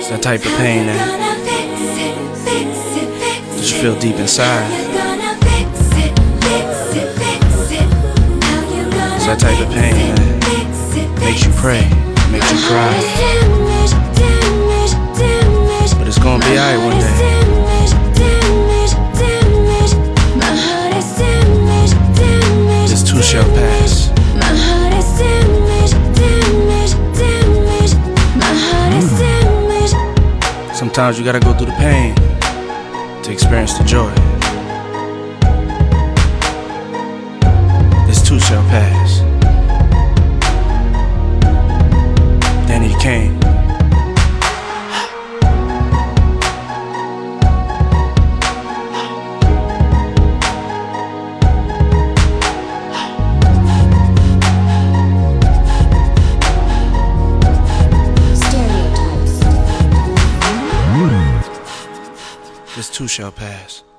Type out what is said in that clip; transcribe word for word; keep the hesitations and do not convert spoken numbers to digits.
It's that type of pain that, that you feel deep inside. It's that type of pain that makes you pray, makes you cry. But it's gonna be alright one day. This too shall pass. Sometimes you gotta go through the pain to experience the joy. This too shall pass. Danny Kane. This too shall pass.